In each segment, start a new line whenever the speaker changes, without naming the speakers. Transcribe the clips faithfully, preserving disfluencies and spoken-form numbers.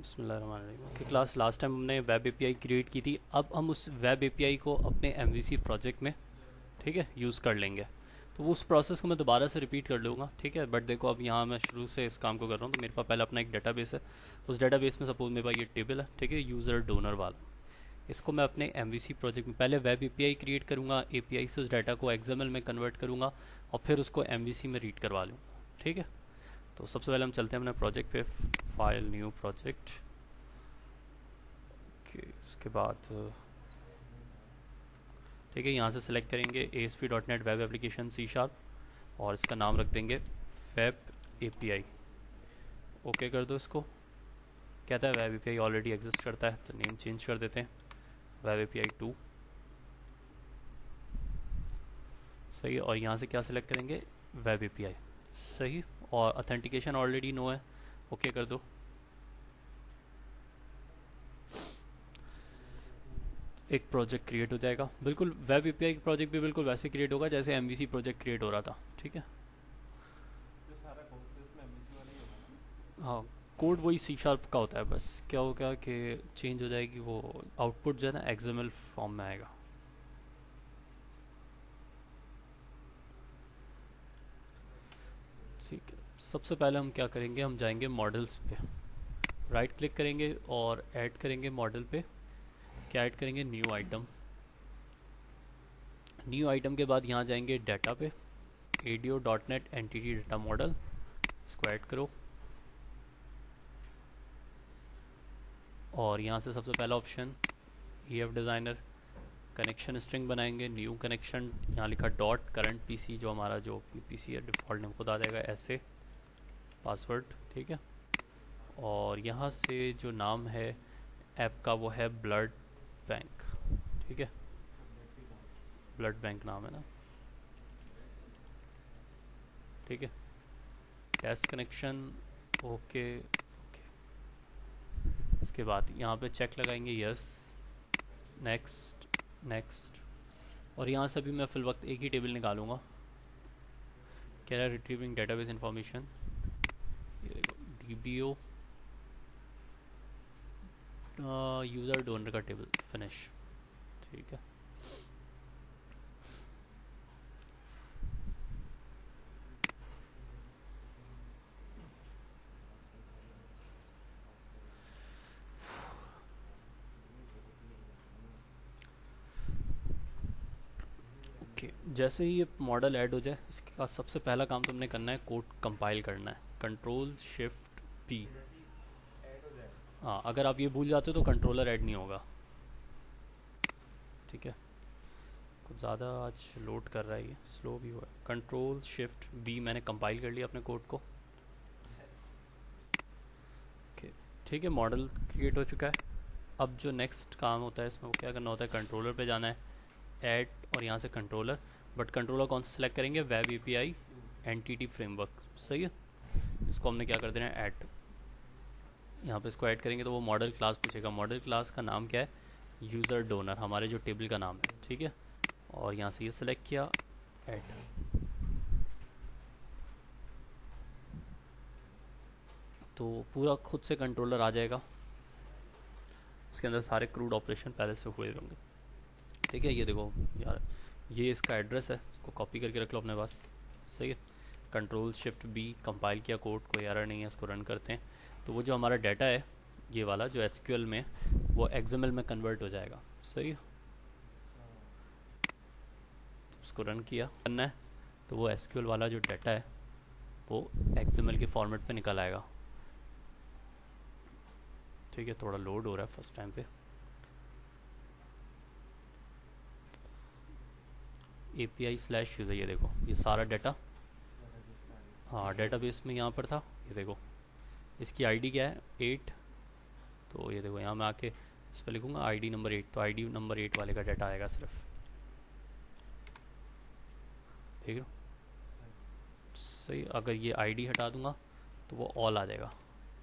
बिस्मिल्लाहिर्रहमानिर्रहीम। कि class last time हमने वेब एपीआई क्रिएट की थी, अब हम उस वेब एपीआई को अपने एमवीसी प्रोजेक्ट में, ठीक है, यूज़ कर लेंगे। तो उस प्रोसेस को मैं दोबारा से रिपीट कर लूँगा, ठीक है। बट देखो अब यहाँ मैं शुरू से इस काम को कर रहा हूँ, तो मेरे पास पहले अपना एक डेटाबेस है। उस डेटाबेस में सपोज मेरे पास ये टेबल है, ठीक है, यूज़र डोनर वाला। इसको मैं अपने एमवीसी प्रोजेक्ट में पहले वेब एपीआई क्रिएट करूँगा, एपीआई से उस डाटा को एक्सएमएल में कन्वर्ट करूँगा और फिर उसको एमवीसी में रीड करवा लूँगा, ठीक है। तो सबसे पहले हम चलते हैं अपने प्रोजेक्ट पे, फाइल न्यू प्रोजेक्ट। ओके, इसके बाद ठीक है, यहाँ से सिलेक्ट करेंगे A S P dot net web application C sharp और इसका नाम रख देंगे वेब एपीआई। ओके कर दो इसको। कहता है वेब एपीआई ऑलरेडी एग्जिस्ट करता है, तो नेम चेंज कर देते हैं वेब एपीआई टू। सही है। और यहाँ से क्या सिलेक्ट करेंगे, वेब एपीआई। सही। और ऑथेंटिकेशन ऑलरेडी नो है, ओके कर दो। एक प्रोजेक्ट क्रिएट हो जाएगा। बिल्कुल वेब एपीआई प्रोजेक्ट भी बिल्कुल वैसे क्रिएट होगा जैसे एमवीसी प्रोजेक्ट क्रिएट हो रहा था, ठीक है। हाँ, कोड वही सी शार्प का होता है, बस क्या होगा कि चेंज हो जाएगी, वो आउटपुट जो है ना एक्सएमएल फॉर्म में आएगा। ठीक है, सबसे पहले हम क्या करेंगे, हम जाएंगे मॉडल्स पे, राइट क्लिक करेंगे और ऐड करेंगे मॉडल पे। क्या ऐड करेंगे, न्यू आइटम। न्यू आइटम के बाद यहाँ जाएंगे डाटा पे, ADO dot net entity data model, इसको ऐड करो। और यहाँ से सबसे पहला option E F designer, connection string बनाएंगे, न्यू कनेक्शन, यहाँ लिखा डॉट करंट पीसी, जो हमारा जो पीसी है डिफ़ॉल्ट नेम खुद आ जाएगा ऐसे, पासवर्ड, ठीक है। और यहाँ से जो नाम है ऐप का वो है ब्लड बैंक, ठीक है, ब्लड बैंक नाम है ना, ठीक है। Test connection, okay okay. इसके बाद यहाँ पे चेक लगाएंगे, यस, नेक्स्ट नेक्स्ट। और यहाँ से भी मैं फिल वक्त एक ही टेबल निकालूंगा। कह रहा है रिट्रीविंग डेटाबेस इंफॉर्मेशन, ये देखो D B O user donor का टेबल, फिनिश, ठीक है। ओके, जैसे ही ये मॉडल ऐड हो जाए, इसके बाद सबसे पहला काम तुमने करना है, कोड कंपाइल करना है, कंट्रोल शिफ्ट पी। हाँ, अगर आप ये भूल जाते हो तो कंट्रोलर ऐड नहीं होगा, ठीक है। कुछ ज़्यादा आज लोड कर रहा है, ये स्लो भी हुआ है। कंट्रोल शिफ्ट बी, मैंने कंपाइल कर लिया अपने कोड को, ओके, ठीक है। मॉडल क्रिएट हो चुका है। अब जो नेक्स्ट काम होता है इसमें, वो क्या करना होता है, कंट्रोलर पे जाना है, ऐड, और यहाँ से कंट्रोलर। बट कंट्रोलर कौन सा सेलेक्ट करेंगे, वेब एपीआई एंटिटी फ्रेमवर्क, सही है। इसको हमने क्या कर देना है, ऐड। यहाँ पे इसको ऐड करेंगे तो वो मॉडल क्लास पूछेगा। मॉडल क्लास का नाम क्या है, यूज़र डोनर, हमारे जो टेबल का नाम है, ठीक है। और यहाँ से ये सिलेक्ट किया, ऐड। तो पूरा खुद से कंट्रोलर आ जाएगा, उसके अंदर सारे क्रूड ऑपरेशन पहले से हुए होंगे, ठीक है। ये देखो यार, ये इसका एड्रेस है, इसको कॉपी करके रख लो अपने पास, सही है। कंट्रोल शिफ्ट बी, कंपाइल किया कोड, कोई एरर नहीं है, इसको रन करते हैं। तो वो जो हमारा डाटा है, ये वाला जो एसक्यूएल में, वो एक्सएमएल में कन्वर्ट हो जाएगा, सही है। तो उसको रन किया, करना है, तो वो एसक्यूएल वाला जो डाटा है वो एक्सएमएल के फॉर्मेट पे निकल आएगा, ठीक है। थोड़ा लोड हो रहा है फर्स्ट टाइम पे। एपीआई स्लैश यूज़र, ये देखो ये सारा डाटा, हाँ डेटाबेस में यहाँ पर था, ये देखो। इसकी आईडी क्या है, एट। तो ये देखो यहाँ मैं आके इस पर लिखूँगा आईडी नंबर एट, तो आईडी नंबर एट वाले का डाटा आएगा सिर्फ, ठीक है, सही। अगर ये आईडी हटा दूंगा तो वो ऑल आ जाएगा,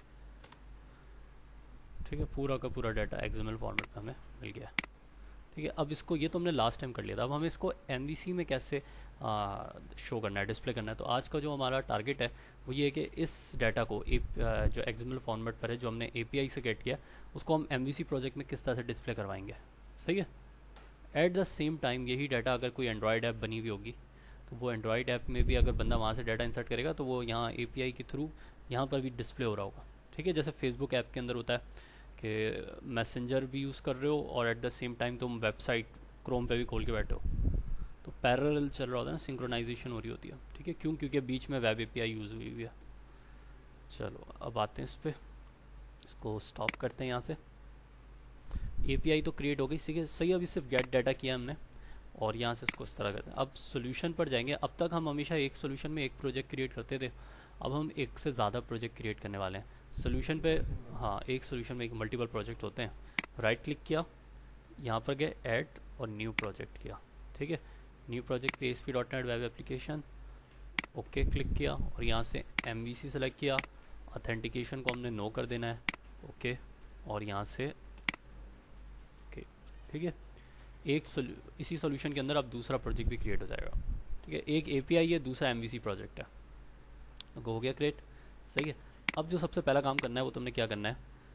ठीक है। पूरा का पूरा डाटा एक्सएमएल फॉर्मेट में हमें मिल गया, ठीक है। अब इसको, ये तो हमने लास्ट टाइम कर लिया था, अब हमें इसको एमवीसी में कैसे शो करना है, डिस्प्ले करना है। तो आज का जो हमारा टारगेट है वो ये है कि इस डाटा को ए, जो एक्सएमएल फॉर्मेट पर है जो हमने एपीआई से गेट किया उसको हम एमवीसी प्रोजेक्ट में किस तरह से डिस्प्ले करवाएंगे। सही है। एट द सेम टाइम यही डाटा अगर कोई एंड्रॉयड ऐप बनी हुई होगी तो वो एंड्रॉयड ऐप में भी अगर बंदा वहाँ से डाटा इंसर्ट करेगा तो वो यहाँ एपीआई के थ्रू यहाँ पर भी डिस्प्ले हो रहा होगा। ठीक है, जैसे फेसबुक ऐप के अंदर होता है कि मैसेंजर भी यूज़ कर रहे हो और एट द सेम टाइम तुम वेबसाइट क्रोम पे भी खोल के बैठे हो, तो पैरेलल चल रहा होता है ना, सिंक्रोनाइजेशन हो रही होती है। ठीक है, क्यों? क्योंकि बीच में वेब एपीआई यूज़ हुई हुई है। चलो अब आते हैं इस पर, इसको स्टॉप करते हैं यहाँ से। एपीआई तो क्रिएट हो गई, ठीक है, सही। अभी सिर्फ गेट डाटा किया हमने और यहाँ से इसको इस तरह करते हैं। अब सोल्यूशन पर जाएंगे। अब तक हम हमेशा एक सोल्यूशन में एक प्रोजेक्ट क्रिएट करते थे, अब हम एक से ज़्यादा प्रोजेक्ट क्रिएट करने वाले हैं। सोल्यूशन पे हाँ, एक सोल्यूशन में एक मल्टीपल प्रोजेक्ट होते हैं। राइट क्लिक किया, यहाँ पर गए ऐड और न्यू प्रोजेक्ट किया। ठीक है, न्यू प्रोजेक्ट पे S P dot net web application, okay click किया और यहाँ से एम वी सी सेलेक्ट किया। ऑथेंटिकेशन को हमने नो कर देना है, ओके, और यहाँ से ओके। ठीक है, एक सोल्यू इसी सोल्यूशन के अंदर अब दूसरा प्रोजेक्ट भी क्रिएट हो जाएगा। ठीक है, एक एपीआई है, दूसरा एमवीसी प्रोजेक्ट है, तो हो गया क्रिएट। सही है। अब जो सबसे पहला काम करना है वो तुमने क्या करना है,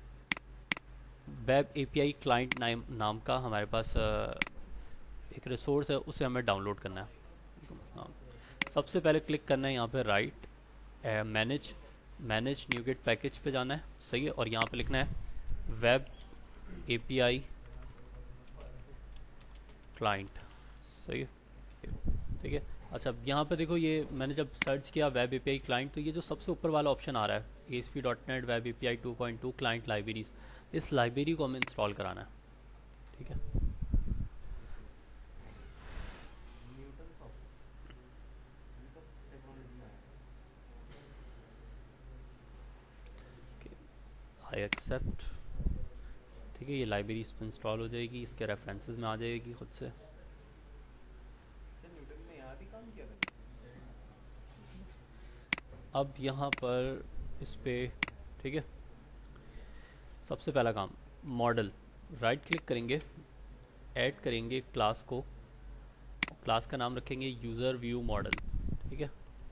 वेब एपीआई क्लाइंट नाम नाम का हमारे पास एक रिसोर्स है, उसे हमें डाउनलोड करना है। सबसे पहले क्लिक करना है यहाँ पे right, manage manage NuGet package पे जाना है। सही है, और यहाँ पे लिखना है वेब एपीआई क्लाइंट। सही है, ठीक है। अच्छा, यहाँ पे देखो, ये मैंने जब सर्च किया वेब एपीआई क्लाइंट, तो ये जो सबसे ऊपर वाला ऑप्शन आ रहा है A S P dot net web API two point two client libraries, इस लाइब्रेरी को हमें इंस्टॉल कराना है। ठीक है, आई एक्सेप्ट। ठीक है, ये लाइब्रेरी इस पर इंस्टॉल हो जाएगी, इसके रेफरेंसेस में आ जाएगी खुद से। अब यहाँ पर इस पे, ठीक है, सबसे पहला काम मॉडल, राइट क्लिक करेंगे, ऐड करेंगे क्लास को, क्लास का नाम रखेंगे यूज़र व्यू मॉडल। ठीक है,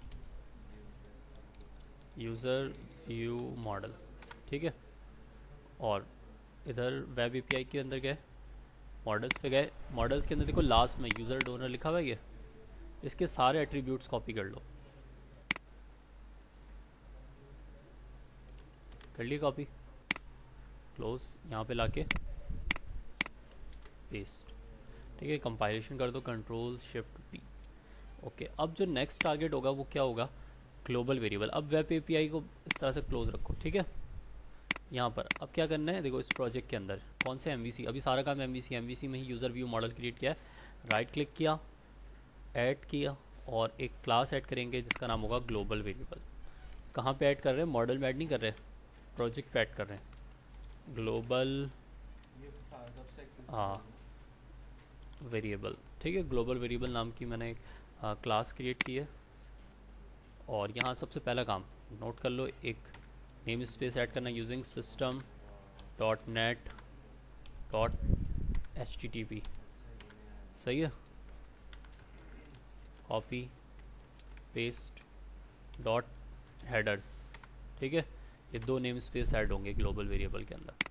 यूज़र व्यू मॉडल। ठीक है, और इधर वेब एपीआई के अंदर गए, मॉडल्स पे गए, मॉडल्स के अंदर देखो लास्ट में यूज़र डोनर लिखा हुआ है, ये इसके सारे एट्रीब्यूट्स कॉपी कर लो। कर लिए कॉपी, क्लोज, यहाँ पे लाके पेस्ट। ठीक है, कंपाइलेशन कर दो, कंट्रोल शिफ्ट पी। ओके, अब जो नेक्स्ट टारगेट होगा वो क्या होगा, ग्लोबल वेरिएबल। अब वेब एपीआई को इस तरह से क्लोज रखो। ठीक है, यहाँ पर अब क्या करना है, देखो इस प्रोजेक्ट के अंदर कौन से एमवीसी, अभी सारा काम एमवीसी एमवीसी में ही यूज़र व्यू मॉडल क्रिएट किया है। राइट क्लिक किया, ऐड किया और एक क्लास ऐड करेंगे जिसका नाम होगा ग्लोबल वेरिएबल। कहाँ पे ऐड कर रहे हैं, मॉडल में ऐड नहीं कर रहे, प्रोजेक्ट पे ऐड कर रहे हैं। ग्लोबल हाँ वेरिएबल। ठीक है, ग्लोबल वेरिएबल नाम की मैंने एक क्लास क्रिएट की है। और यहाँ सबसे पहला काम नोट कर लो, एक नेम स्पेस ऐड करना using system dot net dot H T T P. सही है, कॉपी पेस्ट डॉट हेडर्स। ठीक है, ये दो नेम स्पेस ऐड होंगे ग्लोबल वेरिएबल के अंदर।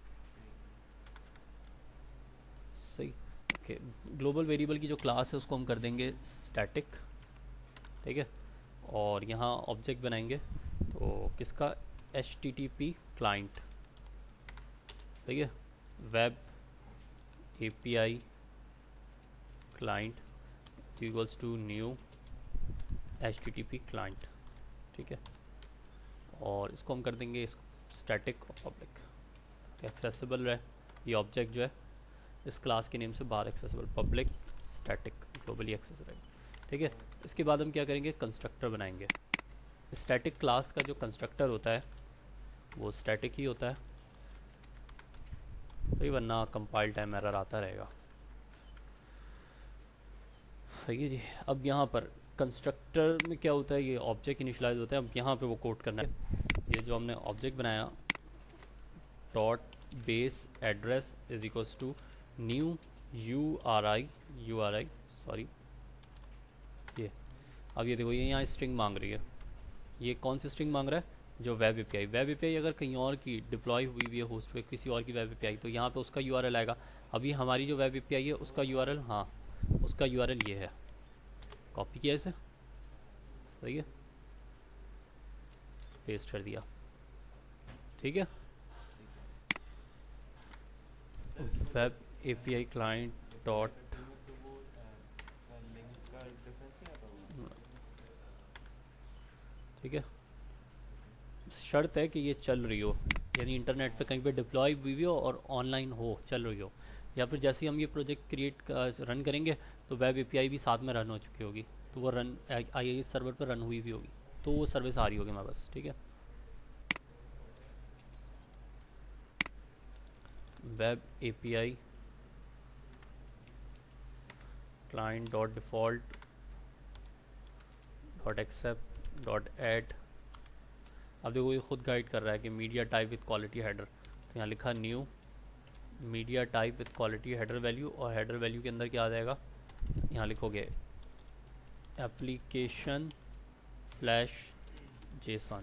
सही, ओके। ग्लोबल वेरिएबल की जो क्लास है उसको हम कर देंगे स्टैटिक। ठीक है, और यहाँ ऑब्जेक्ट बनाएंगे तो किसका, H T T P client. सही है, web API client equals to new H T T P client. ठीक है, और इसको हम कर देंगे स्टैटिक और पब्लिक एक्सेसिबल है। ये ऑब्जेक्ट जो है इस क्लास के नेम से बाहर accessible, public static globally accessible. ठीक है, इसके बाद हम क्या करेंगे, कंस्ट्रक्टर बनाएंगे। स्टैटिक क्लास का जो कंस्ट्रक्टर होता है वो स्टैटिक ही होता है भाई, वरना कंपाइल टाइम एरर आता रहेगा। सही है जी। अब यहाँ पर कंस्ट्रक्टर में क्या होता है, ये ऑब्जेक्ट इनिशियलाइज होता है। अब यहाँ पे वो कोड करना है, ये जो हमने ऑब्जेक्ट बनाया dot base address is equals to new U R I U R I sorry ये अब ये देखो, ये यहाँ स्ट्रिंग मांग रही है, ये कौन सी स्ट्रिंग मांग रहा है? जो वेब एपीआई। वेब एपीआई अगर कहीं और की डिप्लॉय हुई हुई है होस्ट पे, किसी और की वेब एपीआई, तो यहाँ पे उसका यूआरएल आएगा। अभी हमारी जो वेब एपीआई है उसका यूआरएल, हाँ उसका यूआरएल ये है। कॉपी किया इसे, सही है, पेस्ट कर दिया, ठीक है। वेब एपीआई क्लाइंट डॉट, ठीक है, शर्त है कि ये चल रही हो, यानी इंटरनेट पे कहीं पे डिप्लॉय हुई हो और ऑनलाइन हो, चल रही हो। या फिर जैसे ही हम ये प्रोजेक्ट क्रिएट रन करेंगे तो वेब एपीआई भी साथ में रन हो चुकी होगी, तो वो रन आई सर्वर पर रन हुई भी होगी, तो वो सर्विस आ रही होगी हमारे पास, ठीक है। Web API client dot default dot accept dot add. अब देखो ये खुद गाइड कर रहा है कि media type with quality header, तो यहाँ लिखा new media type with quality header value, और हेडर वैल्यू के अंदर क्या आ जाएगा, यहाँ लिखोगे एप्लीकेशन स्लैश जेसन,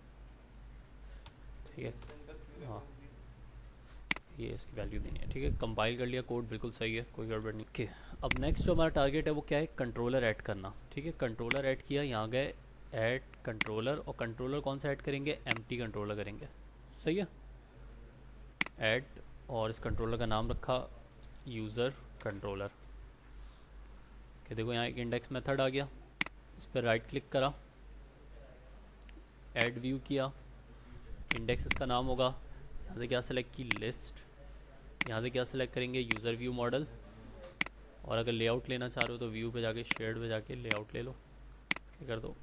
ठीक है। हाँ ये इसकी वैल्यू देनी है, ठीक है। कंपाइल कर लिया, कोड बिल्कुल सही है, कोई गड़बड़ नहीं। ओके, अब नेक्स्ट जो हमारा टारगेट है वो क्या है, कंट्रोलर ऐड करना, ठीक है। कंट्रोलर ऐड किया, यहाँ गए ऐड कंट्रोलर, और कंट्रोलर कौन सा ऐड करेंगे, एम्प्टी कंट्रोलर करेंगे, सही है। ऐड, और इस कंट्रोलर का नाम रखा यूज़र कंट्रोलर, कि देखो यहाँ एक इंडेक्स मेथड आ गया, इस पर राइट क्लिक करा, ऐड व्यू किया, इंडेक्स इसका नाम होगा, यहाँ से क्या सेलेक्ट की, लिस्ट, यहाँ से क्या सेलेक्ट करेंगे, यूज़र व्यू मॉडल, और अगर लेआउट लेना चाह रहे हो तो व्यू पे जाके शेड पे जाके लेआउट ले लो, क्या कर दो,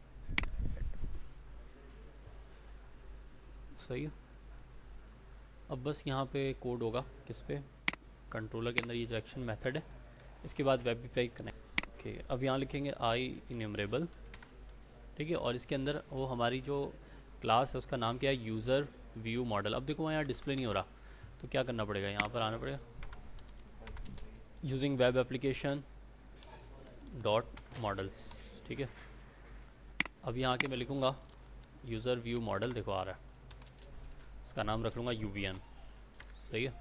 सही है। अब बस यहाँ पे कोड होगा किस पे, कंट्रोलर के अंदर ये जो एक्शन मेथड है, इसके बाद वेब एपीआई कनेक्ट। ओके, अब यहाँ लिखेंगे आई इन्यूमरेबल, ठीक है, और इसके अंदर वो हमारी जो क्लास है उसका नाम क्या है, यूज़र व्यू मॉडल। अब देखो यहाँ डिस्प्ले नहीं हो रहा, तो क्या करना पड़ेगा, यहाँ पर आना पड़ेगा, using web application dot models, ठीक है। अब यहाँ के मैं लिखूँगा यूज़र व्यू मॉडल, देखो आ रहा है, इसका नाम रख लूँगा यू वी एम, सही है।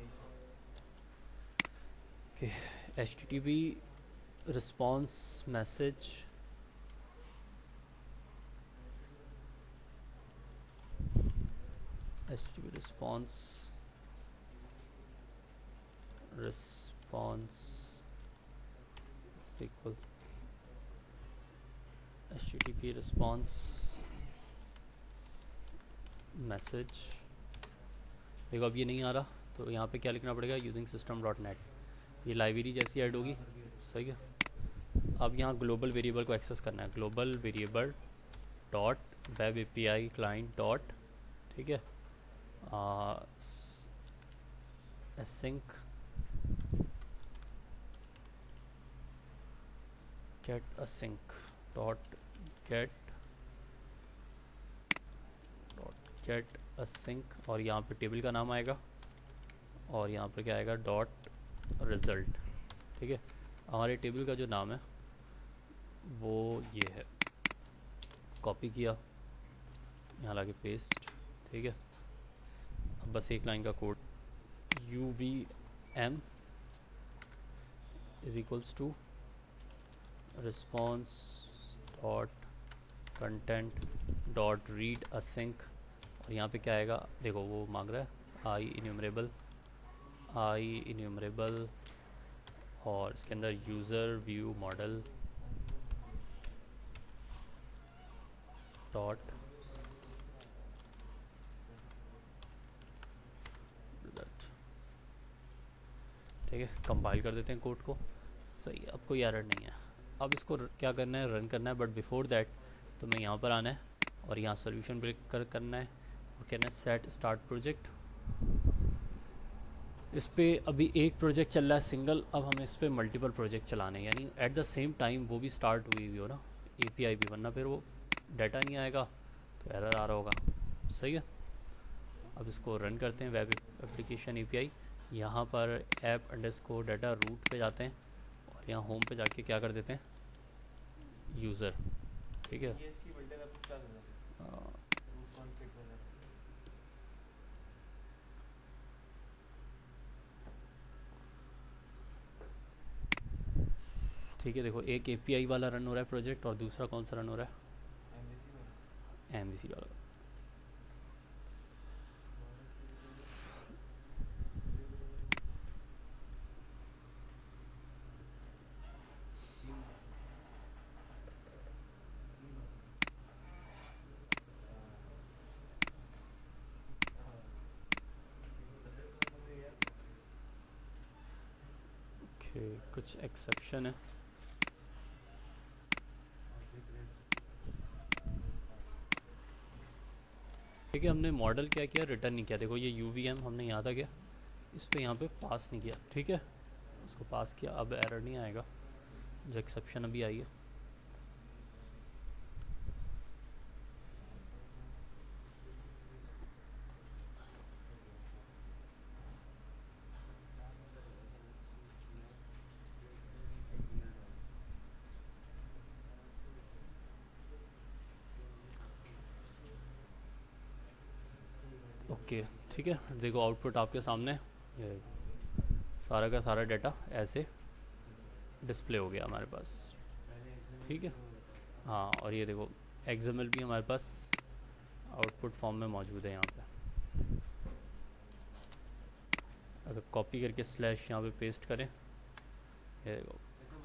Okay, H T T P response message, H T T P response response equals H T T P response message. देखो अब ये नहीं आ रहा, तो यहाँ पे क्या लिखना पड़ेगा, यूजिंग सिस्टम डॉट नेट, ये लाइब्रेरी जैसी ऐड होगी, सही है। अब यहाँ ग्लोबल वेरिएबल को एक्सेस करना है, global variable dot web API client dot, ठीक है, async get async dot get dot get async, और यहाँ पे टेबल का नाम आएगा, और यहाँ पे क्या आएगा, डॉट रिजल्ट, ठीक है। हमारे टेबल का जो नाम है वो ये है, कॉपी किया, यहाँ लाके पेस्ट, ठीक है। अब बस एक लाइन का code, U V M is equals to response dot content dot read async, और यहाँ पे क्या आएगा, देखो वो मांग रहा है आई इन्यूमरेबल, आई इन्यूमरेबल, और इसके अंदर user view model dot result, ठीक है। कंपाइल कर देते हैं कोड को, सही, अब कोई एरर नहीं है। अब इसको क्या करना है, रन करना है, बट बिफोर दैट तो मैं यहाँ पर आना है और यहाँ सोल्यूशन ब्रेक कर करना है, और कहना है सेट स्टार्ट प्रोजेक्ट। इस पे अभी एक प्रोजेक्ट चल रहा है सिंगल, अब हमें इस पे मल्टीपल प्रोजेक्ट चलाने हैं, यानी एट द सेम टाइम वो भी स्टार्ट हुई हुई हो ना, एपीआई भी, वरना फिर वो डाटा नहीं आएगा तो एरर आ रहा होगा, सही है। अब इसको रन करते हैं, वेब एप्लीकेशन एपीआई, यहाँ पर ऐप अंडरस्कोर डाटा रूट पे जाते हैं, और यहाँ होम पे जाके क्या कर देते हैं, यूज़र ठीक है।
ये सी बोलते हैं कुछ चालू है
अ,
वो कॉन्फ़िग वगैरह।
ठीक है, देखो एक एपीआई वाला रन हो रहा है प्रोजेक्ट, और दूसरा कौन सा रन हो रहा
एमबीसी वाला।
है? एमवीसी वाला। ओके, कुछ एक्सेप्शन है। ठीक है, हमने मॉडल क्या किया, रिटर्न नहीं किया। देखो ये यू वी एम हमने यहाँ था क्या, इस पर यहाँ पे पास नहीं किया। ठीक है, उसको पास किया, अब एरर नहीं आएगा जो एक्सेप्शन अभी आई है। ओके, ठीक है, देखो आउटपुट आपके सामने, ये सारा का सारा डाटा ऐसे डिस्प्ले हो गया हमारे पास। ठीक है, हाँ, और ये देखो एक्सएमएल भी हमारे पास आउटपुट फॉर्म में मौजूद है यहाँ पे। अगर कॉपी करके स्लैश यहाँ पे पेस्ट करें, ये देखो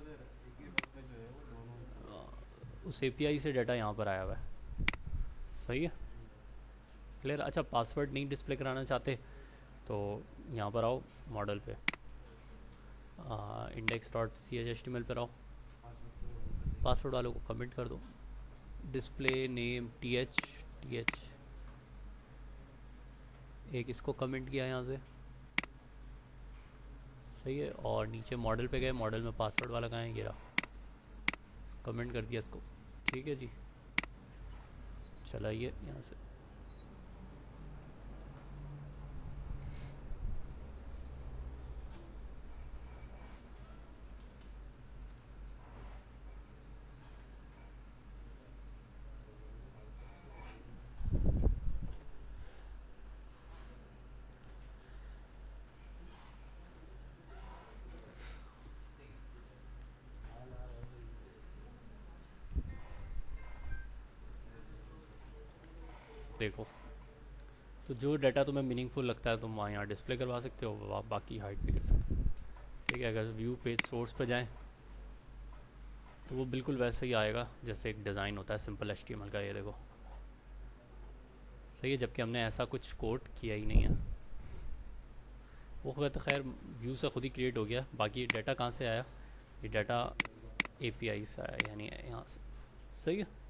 उस एपीआई से डाटा यहाँ पर आया हुआ है। सही है, क्लियर। अच्छा, पासवर्ड नहीं डिस्प्ले कराना चाहते तो यहाँ पर आओ मॉडल पे, index dot C H H T M L पर आओ, पासवर्ड वालों को कमेंट कर दो, display name T H T H, एक इसको कमेंट किया यहाँ से। सही है, और नीचे मॉडल पे गए, मॉडल में पासवर्ड वाला कहाँ है, गिरा, कमेंट कर दिया इसको। ठीक है जी, चलाइए यहाँ से। देखो, तो जो डाटा तुम्हें मीनिंगफुल लगता है तुम वहाँ यहाँ डिस्प्ले करवा सकते हो, आप बाकी हाइड भी कर सकते हो। ठीक है, अगर व्यू पेज सोर्स पर जाएं तो वो बिल्कुल वैसे ही आएगा जैसे एक डिज़ाइन होता है simple H T M L का। ये देखो, सही है, जबकि हमने ऐसा कुछ कोड किया ही नहीं है। वो खैर तो खैर व्यू से खुद ही क्रिएट हो गया। बाकी डाटा कहाँ से आया, ये डाटा एपीआई से आया, यानी यहाँ से। सही है।